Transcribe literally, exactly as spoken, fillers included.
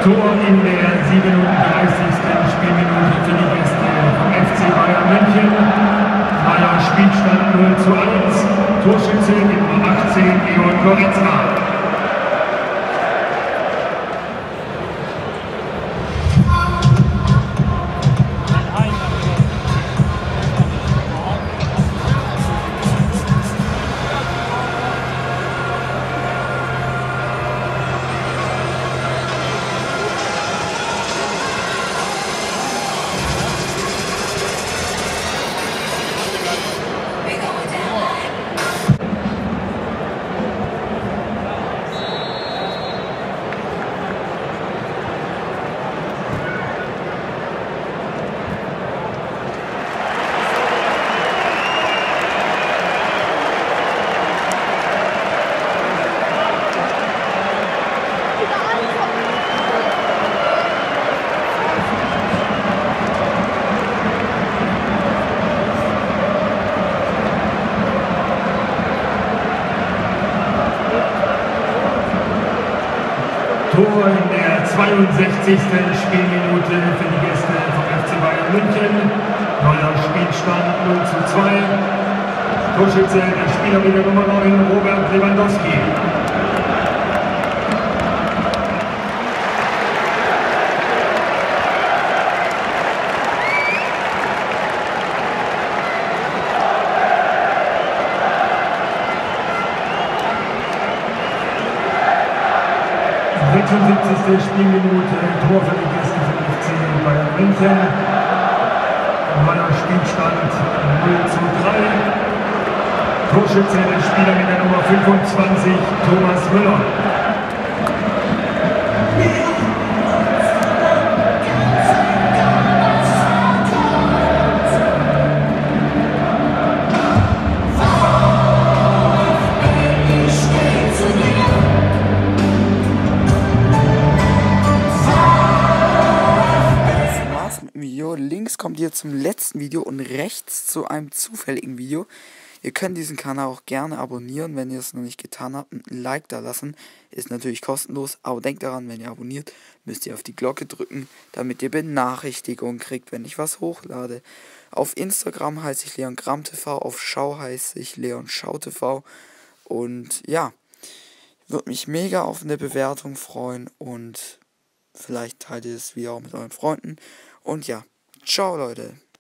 Tor in der siebenunddreißigsten Spielminute für die Gäste vom F C Bayern München. Neuer Spielstand null zu eins. Torschütze die Nummer achtzehn, Leon Goretzka. Tor in der zweiundsechzigsten Spielminute für die Gäste vom F C Bayern München. Neuer Spielstand null zu zwei. Torschütze der Spieler mit der Nummer neun, Robert Lewandowski. sechsundsiebzigste Spielminute, Tor für die Gäste vom F C Bayern München. Neuer Spielstand null zu drei. Torschütze der Spieler mit der Nummer fünfundzwanzig, Thomas Müller. Links kommt ihr zum letzten Video und rechts zu einem zufälligen Video. Ihr könnt diesen Kanal auch gerne abonnieren, wenn ihr es noch nicht getan habt. Ein Like da lassen, ist natürlich kostenlos, aber denkt daran, wenn ihr abonniert, müsst ihr auf die Glocke drücken, damit ihr Benachrichtigungen kriegt, wenn ich was hochlade. Auf Instagram heiße ich Leon Gramm T V, auf Schau heiße ich Leon Schau T V. Und ja, würde mich mega auf eine Bewertung freuen und vielleicht teilt ihr das Video auch mit euren Freunden. Und ja, ciao Leute.